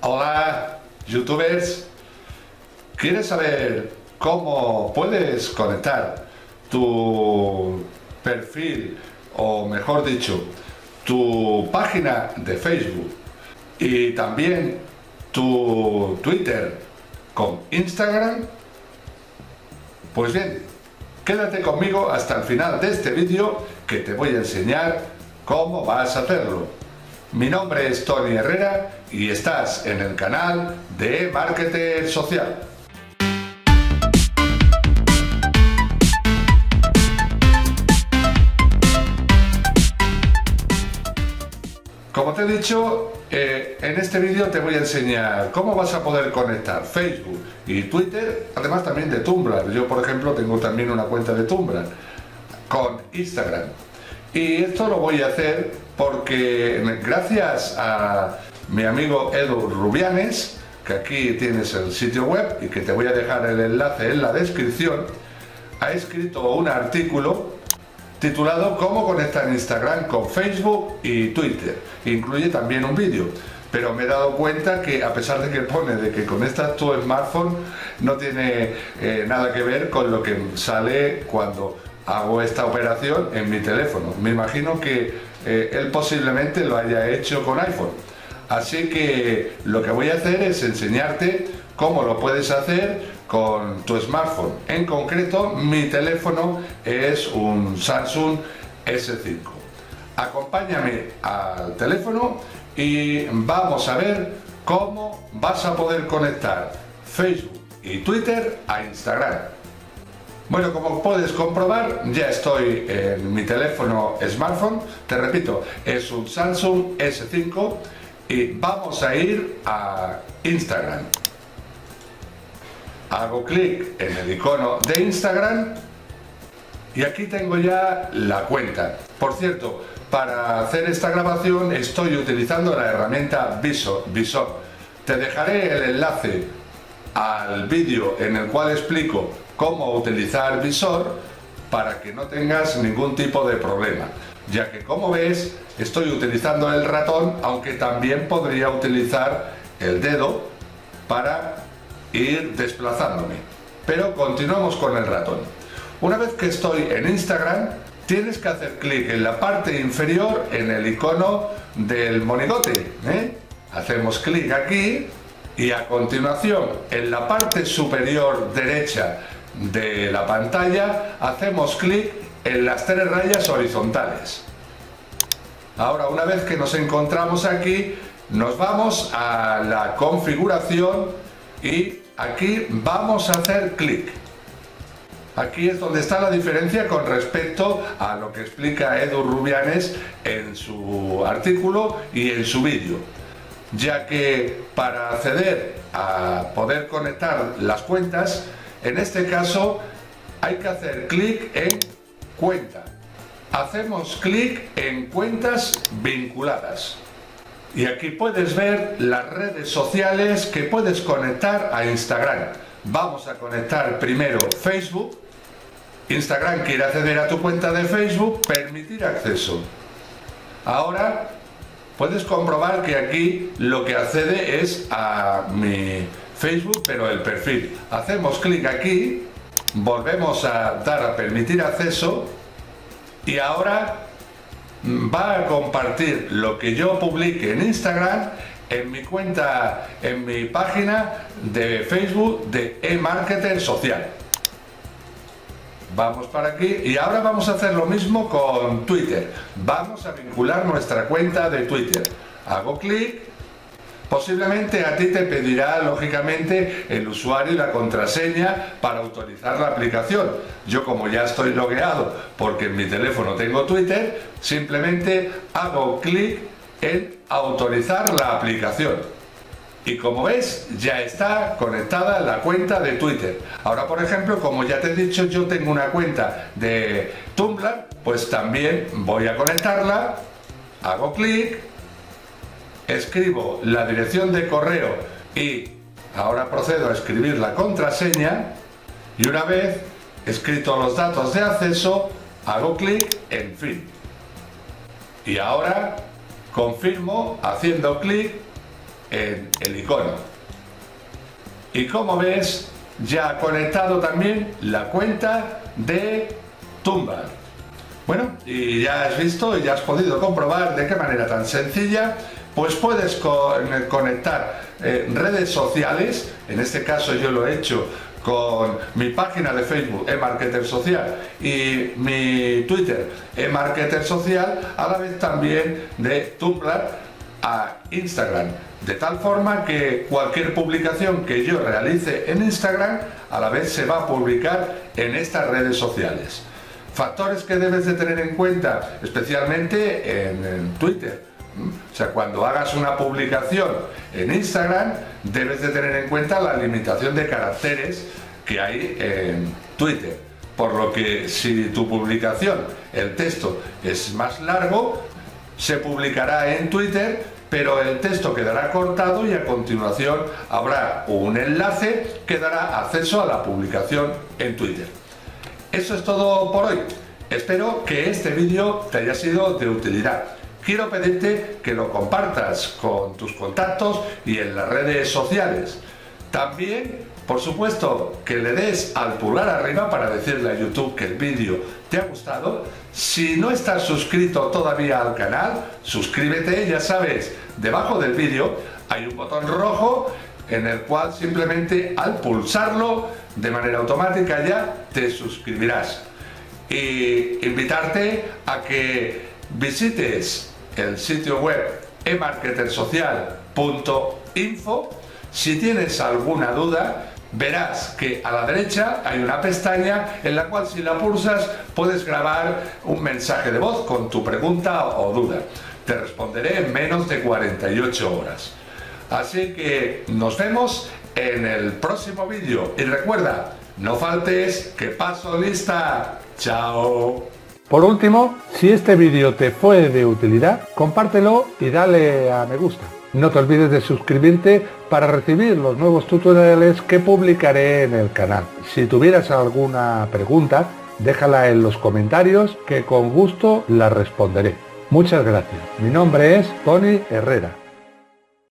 Hola, youtubers. ¿Quieres saber cómo puedes conectar tu perfil, o mejor dicho, tu página de Facebook y también tu Twitter con Instagram? Pues bien, quédate conmigo hasta el final de este vídeo que te voy a enseñar cómo vas a hacerlo. Mi nombre es Tony Herrera y estás en el canal de Marketer Social. Como te he dicho, en este vídeo te voy a enseñar cómo vas a poder conectar Facebook y Twitter, además también de Tumblr. Yo, por ejemplo, tengo también una cuenta de Tumblr con Instagram. Y esto lo voy a hacer porque gracias a mi amigo Edu Rubianes, que aquí tienes el sitio web y que te voy a dejar el enlace en la descripción, ha escrito un artículo titulado Cómo conectar Instagram con Facebook y Twitter. Incluye también un vídeo, pero me he dado cuenta que a pesar de que pone de que conectas tu smartphone, no tiene nada que ver con lo que sale cuando hago esta operación en mi teléfono. Me imagino que él posiblemente lo haya hecho con iPhone. Así que lo que voy a hacer es enseñarte cómo lo puedes hacer con tu smartphone. En concreto, mi teléfono es un Samsung S5. Acompáñame al teléfono y vamos a ver cómo vas a poder conectar Facebook y Twitter a Instagram. Bueno, como puedes comprobar, ya estoy en mi teléfono smartphone. Te repito, es un Samsung S5 y vamos a ir a Instagram. Hago clic en el icono de Instagram y aquí tengo ya la cuenta. Por cierto, para hacer esta grabación estoy utilizando la herramienta Visor. Te dejaré el enlace al vídeo en el cual explico cómo utilizar Visor para que no tengas ningún tipo de problema, ya que, como ves, estoy utilizando el ratón, aunque también podría utilizar el dedo para ir desplazándome. Pero continuamos con el ratón. Una vez que estoy en Instagram, tienes que hacer clic en la parte inferior en el icono del monigote, Hacemos clic aquí y a continuación en la parte superior derecha de la pantalla hacemos clic en las tres rayas horizontales. Ahora, una vez que nos encontramos aquí, nos vamos a la configuración y aquí vamos a hacer clic. Aquí es donde está la diferencia con respecto a lo que explica Edu Rubianes en su artículo y en su vídeo, ya que para acceder a poder conectar las cuentas, en este caso hay que hacer clic en cuenta. Hacemos clic en cuentas vinculadas. Y aquí puedes ver las redes sociales que puedes conectar a Instagram. Vamos a conectar primero Facebook. Instagram quiere acceder a tu cuenta de Facebook, permitir acceso. Ahora puedes comprobar que aquí lo que accede es a mi Facebook, pero el perfil. Hacemos clic aquí, volvemos a dar a permitir acceso y ahora va a compartir lo que yo publique en Instagram en mi cuenta, en mi página de Facebook de eMarketer Social. Vamos para aquí y ahora vamos a hacer lo mismo con Twitter. Vamos a vincular nuestra cuenta de Twitter. Hago clic. Posiblemente a ti te pedirá, lógicamente, el usuario y la contraseña para autorizar la aplicación. Yo, como ya estoy logueado porque en mi teléfono tengo Twitter, simplemente hago clic en autorizar la aplicación. Y como ves, ya está conectada la cuenta de Twitter. Ahora, por ejemplo, como ya te he dicho, yo tengo una cuenta de Tumblr, pues también voy a conectarla. Hago clic. Escribo la dirección de correo y ahora procedo a escribir la contraseña y una vez escrito los datos de acceso hago clic en fin. Y ahora confirmo haciendo clic en el icono. Y como ves, ya ha conectado también la cuenta de Tumblr. Bueno, y ya has visto y ya has podido comprobar de qué manera tan sencilla pues puedes conectar redes sociales. En este caso yo lo he hecho con mi página de Facebook, eMarketer Social, y mi Twitter, eMarketer Social, a la vez también de Tumblr a Instagram, de tal forma que cualquier publicación que yo realice en Instagram a la vez se va a publicar en estas redes sociales. Factores que debes de tener en cuenta, especialmente en Twitter. O sea, cuando hagas una publicación en Instagram, debes de tener en cuenta la limitación de caracteres que hay en Twitter. Por lo que si tu publicación, el texto es más largo, se publicará en Twitter, pero el texto quedará cortado y a continuación habrá un enlace que dará acceso a la publicación en Twitter. Eso es todo por hoy. Espero que este vídeo te haya sido de utilidad. Quiero pedirte que lo compartas con tus contactos y en las redes sociales. También, por supuesto, que le des al pulgar arriba para decirle a YouTube que el vídeo te ha gustado. Si no estás suscrito todavía al canal, suscríbete, ya sabes, debajo del vídeo hay un botón rojo en el cual simplemente al pulsarlo de manera automática ya te suscribirás. Y invitarte a que visites el sitio web emarketersocial.info. Si tienes alguna duda, verás que a la derecha hay una pestaña en la cual si la pulsas puedes grabar un mensaje de voz con tu pregunta o duda. Te responderé en menos de 48 horas. Así que nos vemos en el próximo vídeo y recuerda, no faltes, que paso lista. Chao. Por último, si este vídeo te fue de utilidad, compártelo y dale a me gusta. No te olvides de suscribirte para recibir los nuevos tutoriales que publicaré en el canal. Si tuvieras alguna pregunta, déjala en los comentarios que con gusto la responderé. Muchas gracias. Mi nombre es Tony Herrera.